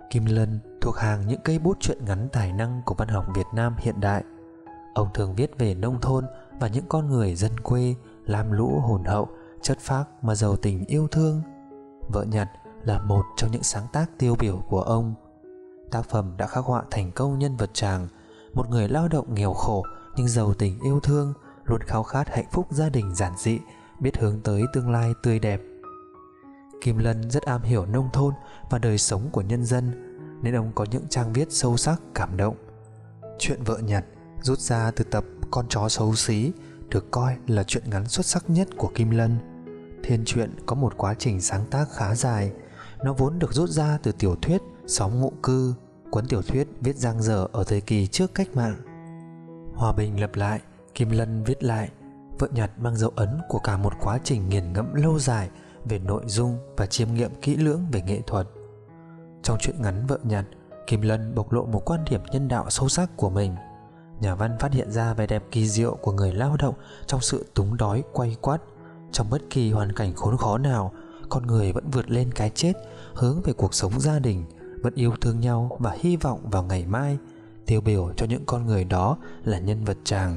Kim Lân thuộc hàng những cây bút truyện ngắn tài năng của văn học Việt Nam hiện đại. Ông thường viết về nông thôn và những con người dân quê lam lũ hồn hậu, chất phác mà giàu tình yêu thương. Vợ Nhặt là một trong những sáng tác tiêu biểu của ông. Tác phẩm đã khắc họa thành công nhân vật Tràng, một người lao động nghèo khổ nhưng giàu tình yêu thương, luôn khao khát hạnh phúc gia đình giản dị, biết hướng tới tương lai tươi đẹp. Kim Lân rất am hiểu nông thôn và đời sống của nhân dân, nên ông có những trang viết sâu sắc, cảm động. Chuyện Vợ Nhặt rút ra từ tập Con chó xấu xí được coi là truyện ngắn xuất sắc nhất của Kim Lân. Thiên truyện có một quá trình sáng tác khá dài. Nó vốn được rút ra từ tiểu thuyết Xóm Ngụ Cư, cuốn tiểu thuyết viết dang dở ở thời kỳ trước cách mạng. Hòa bình lập lại, Kim Lân viết lại Vợ Nhặt mang dấu ấn của cả một quá trình nghiền ngẫm lâu dài về nội dung và chiêm nghiệm kỹ lưỡng về nghệ thuật. Trong truyện ngắn Vợ Nhặt, Kim Lân bộc lộ một quan điểm nhân đạo sâu sắc của mình. Nhà văn phát hiện ra vẻ đẹp kỳ diệu của người lao động trong sự túng đói quay quắt. Trong bất kỳ hoàn cảnh khốn khó nào, con người vẫn vượt lên cái chết, hướng về cuộc sống gia đình, vẫn yêu thương nhau và hy vọng vào ngày mai. Tiêu biểu cho những con người đó là nhân vật Tràng.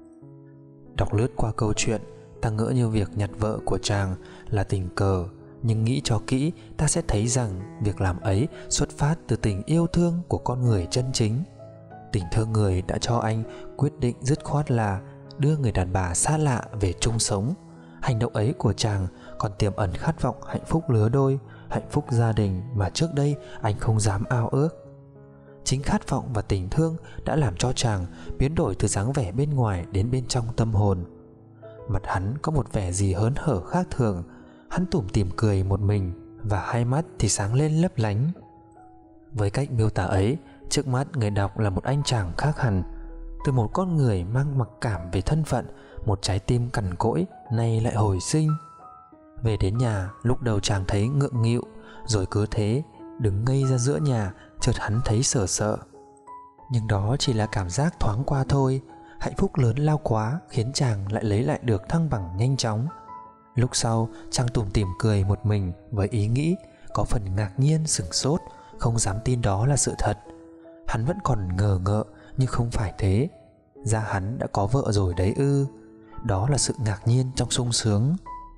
Đọc lướt qua câu chuyện, ta ngỡ như việc nhặt vợ của Tràng là tình cờ, nhưng nghĩ cho kỹ ta sẽ thấy rằng việc làm ấy xuất phát từ tình yêu thương của con người chân chính. Tình thương người đã cho anh quyết định dứt khoát là đưa người đàn bà xa lạ về chung sống. Hành động ấy của Tràng còn tiềm ẩn khát vọng hạnh phúc lứa đôi, hạnh phúc gia đình mà trước đây anh không dám ao ước. Chính khát vọng và tình thương đã làm cho Tràng biến đổi từ dáng vẻ bên ngoài đến bên trong tâm hồn. Mặt hắn có một vẻ gì hớn hở khác thường. Hắn tủm tỉm cười một mình, và hai mắt thì sáng lên lấp lánh. Với cách miêu tả ấy, trước mắt người đọc là một anh chàng khác hẳn. Từ một con người mang mặc cảm về thân phận, một trái tim cằn cỗi nay lại hồi sinh. Về đến nhà, lúc đầu chàng thấy ngượng nghịu, rồi cứ thế đứng ngây ra giữa nhà, chợt hắn thấy sợ sợ. Nhưng đó chỉ là cảm giác thoáng qua thôi. Hạnh phúc lớn lao quá khiến chàng lại lấy lại được thăng bằng nhanh chóng. Lúc sau, chàng tủm tỉm cười một mình với ý nghĩ có phần ngạc nhiên sửng sốt, không dám tin đó là sự thật. Hắn vẫn còn ngờ ngợ, nhưng không phải thế. Ra hắn đã có vợ rồi đấy ư? Đó là sự ngạc nhiên trong sung sướng.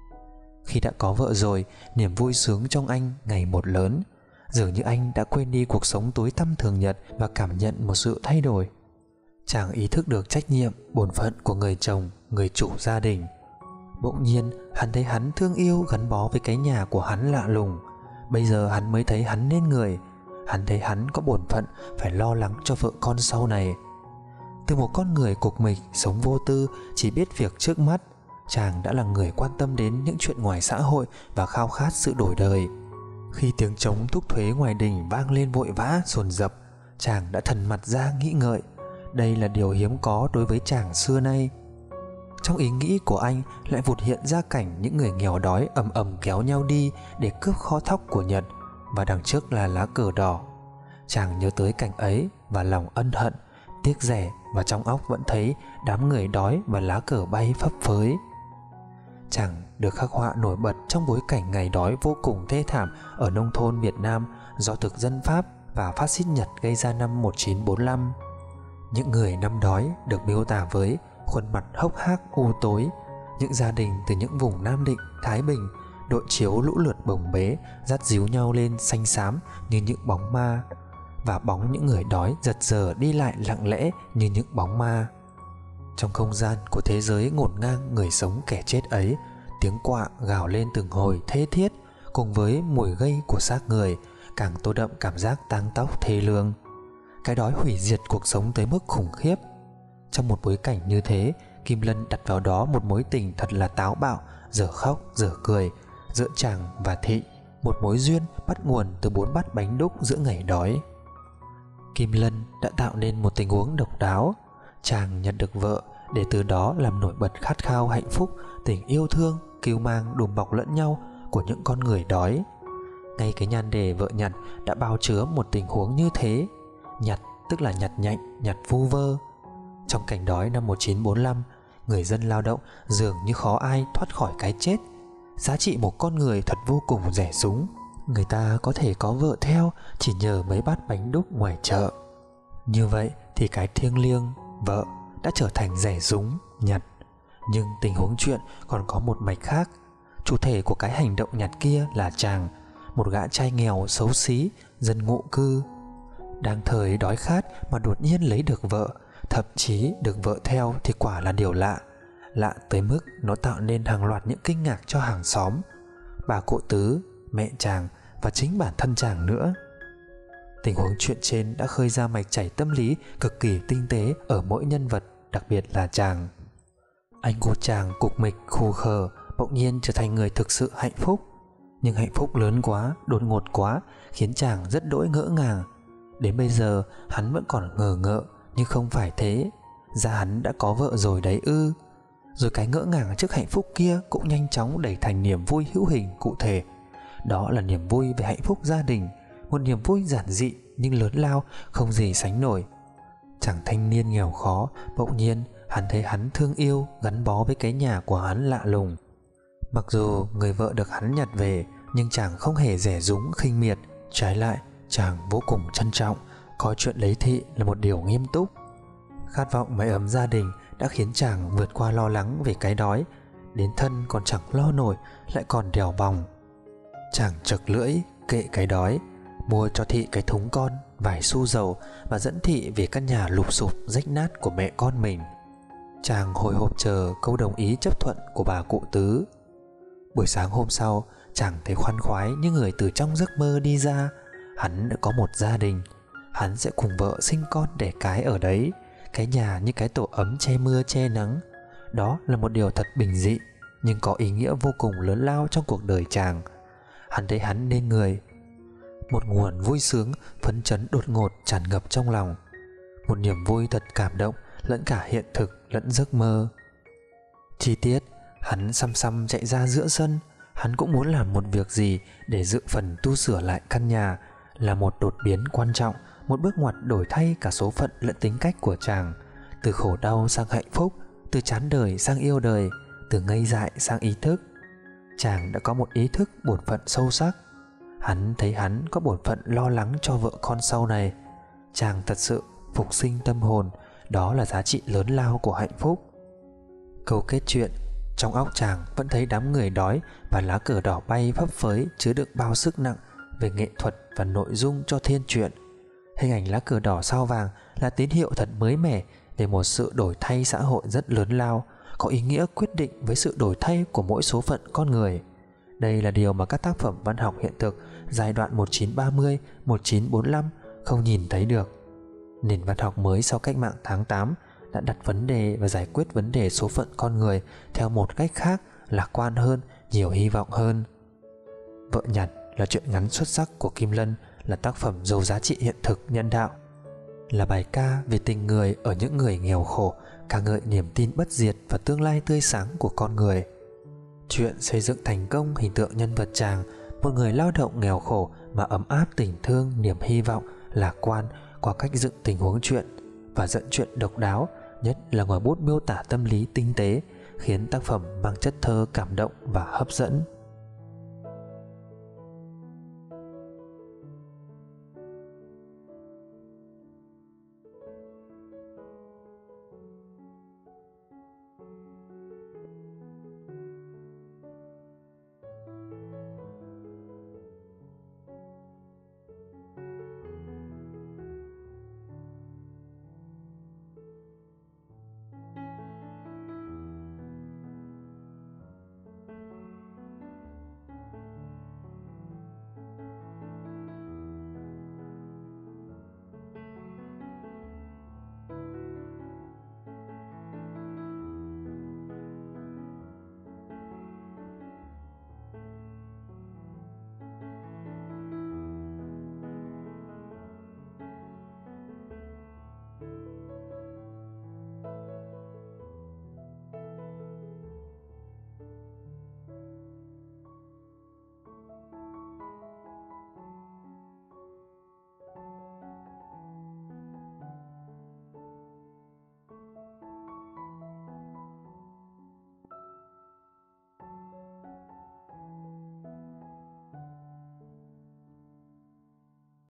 Khi đã có vợ rồi, niềm vui sướng trong anh ngày một lớn. Dường như anh đã quên đi cuộc sống tối tăm thường nhật và cảm nhận một sự thay đổi. Chàng ý thức được trách nhiệm, bổn phận của người chồng, người chủ gia đình. Bỗng nhiên hắn thấy hắn thương yêu gắn bó với cái nhà của hắn lạ lùng. Bây giờ hắn mới thấy hắn nên người. Hắn thấy hắn có bổn phận phải lo lắng cho vợ con sau này. Từ một con người cục mịch, sống vô tư, chỉ biết việc trước mắt, chàng đã là người quan tâm đến những chuyện ngoài xã hội và khao khát sự đổi đời. Khi tiếng trống thúc thuế ngoài đình vang lên vội vã dồn dập, chàng đã thần mặt ra nghĩ ngợi. Đây là điều hiếm có đối với chàng xưa nay. Trong ý nghĩ của anh lại vụt hiện ra cảnh những người nghèo đói ầm ầm kéo nhau đi để cướp kho thóc của Nhật, và đằng trước là lá cờ đỏ. Chàng nhớ tới cảnh ấy và lòng ân hận, tiếc rẻ, và trong óc vẫn thấy đám người đói và lá cờ bay phấp phới. Chàng được khắc họa nổi bật trong bối cảnh ngày đói vô cùng thê thảm ở nông thôn Việt Nam do thực dân Pháp và phát xít Nhật gây ra năm 1945. Những người năm đói được miêu tả với khuôn mặt hốc hác u tối. Những gia đình từ những vùng Nam Định, Thái Bình, đội chiếu lũ lượt bồng bế, dắt díu nhau lên xanh xám như những bóng ma, và bóng những người đói giật giờ đi lại lặng lẽ như những bóng ma. Trong không gian của thế giới ngổn ngang người sống kẻ chết ấy, tiếng quạ gào lên từng hồi thê thiết, cùng với mùi gây của xác người, càng tô đậm cảm giác tang tóc thê lương. Cái đói hủy diệt cuộc sống tới mức khủng khiếp. Trong một bối cảnh như thế, Kim Lân đặt vào đó một mối tình thật là táo bạo, dở khóc dở cười, giữa chàng và thị, một mối duyên bắt nguồn từ 4 bát bánh đúc giữa ngày đói. Kim Lân đã tạo nên một tình huống độc đáo. Chàng nhận được vợ để từ đó làm nổi bật khát khao hạnh phúc, tình yêu thương, cưu mang đùm bọc lẫn nhau của những con người đói. Ngay cái nhan đề Vợ Nhặt đã bao chứa một tình huống như thế. Nhặt tức là nhặt nhạnh, nhặt vu vơ. Trong cảnh đói năm 1945, người dân lao động dường như khó ai thoát khỏi cái chết. Giá trị một con người thật vô cùng rẻ rúng. người ta có thể có vợ theo chỉ nhờ mấy bát bánh đúc ngoài chợ. Như vậy thì cái thiêng liêng vợ đã trở thành rẻ rúng nhặt. Nhưng tình huống chuyện còn có một mạch khác. Chủ thể của cái hành động nhặt kia là chàng, một gã trai nghèo xấu xí, dân ngụ cư. Đang thời đói khát mà đột nhiên lấy được vợ, thậm chí được vợ theo thì quả là điều lạ. Lạ tới mức nó tạo nên hàng loạt những kinh ngạc cho hàng xóm, bà cụ Tứ, mẹ chàng và chính bản thân chàng nữa. Tình huống chuyện trên đã khơi ra mạch chảy tâm lý cực kỳ tinh tế ở mỗi nhân vật, đặc biệt là chàng. Anh của chàng cục mịch khù khờ bỗng nhiên trở thành người thực sự hạnh phúc. Nhưng hạnh phúc lớn quá, đột ngột quá, khiến chàng rất đỗi ngỡ ngàng. Đến bây giờ hắn vẫn còn ngờ ngợ, nhưng không phải thế. Ra hắn đã có vợ rồi đấy ư? Rồi cái ngỡ ngàng trước hạnh phúc kia cũng nhanh chóng đẩy thành niềm vui hữu hình cụ thể. Đó là niềm vui về hạnh phúc gia đình, một niềm vui giản dị nhưng lớn lao không gì sánh nổi. Chàng thanh niên nghèo khó, bỗng nhiên hắn thấy hắn thương yêu, gắn bó với cái nhà của hắn lạ lùng. Mặc dù người vợ được hắn nhặt về, nhưng chàng không hề rẻ rúng khinh miệt. Trái lại, chàng vô cùng trân trọng, coi chuyện lấy thị là một điều nghiêm túc. Khát vọng mái ấm gia đình đã khiến chàng vượt qua lo lắng về cái đói, đến thân còn chẳng lo nổi lại còn đèo bòng. Chàng chật lưỡi kệ cái đói, mua cho thị cái thúng con, vài xu dầu và dẫn thị về căn nhà lụp xụp rách nát của mẹ con mình. Chàng hồi hộp chờ câu đồng ý chấp thuận của bà cụ Tứ. Buổi sáng hôm sau, chàng thấy khoan khoái như người từ trong giấc mơ đi ra. Hắn đã có một gia đình, hắn sẽ cùng vợ sinh con đẻ cái ở đấy. Cái nhà như cái tổ ấm che mưa che nắng. Đó là một điều thật bình dị, nhưng có ý nghĩa vô cùng lớn lao trong cuộc đời chàng. Hắn thấy hắn nên người. Một nguồn vui sướng, phấn chấn đột ngột tràn ngập trong lòng. Một niềm vui thật cảm động, lẫn cả hiện thực lẫn giấc mơ. Chi tiết, hắn xăm xăm chạy ra giữa sân. Hắn cũng muốn làm một việc gì để dự phần tu sửa lại căn nhà, là một đột biến quan trọng, một bước ngoặt đổi thay cả số phận lẫn tính cách của chàng. Từ khổ đau sang hạnh phúc, từ chán đời sang yêu đời, từ ngây dại sang ý thức. Chàng đã có một ý thức bổn phận sâu sắc. Hắn thấy hắn có bổn phận lo lắng cho vợ con sau này. Chàng thật sự phục sinh tâm hồn. Đó là giá trị lớn lao của hạnh phúc. Câu kết chuyện, trong óc chàng vẫn thấy đám người đói và lá cờ đỏ bay phấp phới chứa đựng bao sức nặng về nghệ thuật và nội dung cho thiên truyện. Hình ảnh lá cờ đỏ sao vàng là tín hiệu thật mới mẻ về một sự đổi thay xã hội rất lớn lao, có ý nghĩa quyết định với sự đổi thay của mỗi số phận con người. Đây là điều mà các tác phẩm văn học hiện thực giai đoạn 1930-1945 không nhìn thấy được. Nền văn học mới sau cách mạng tháng 8 đã đặt vấn đề và giải quyết vấn đề số phận con người theo một cách khác, lạc quan hơn, nhiều hy vọng hơn. Vợ nhặt là truyện ngắn xuất sắc của Kim Lân, là tác phẩm giàu giá trị hiện thực nhân đạo, là bài ca về tình người ở những người nghèo khổ, ca ngợi niềm tin bất diệt và tương lai tươi sáng của con người. Chuyện xây dựng thành công hình tượng nhân vật chàng, một người lao động nghèo khổ mà ấm áp tình thương, niềm hy vọng, lạc quan qua cách dựng tình huống chuyện và dẫn chuyện độc đáo, nhất là ngòi bút miêu tả tâm lý tinh tế, khiến tác phẩm mang chất thơ cảm động và hấp dẫn.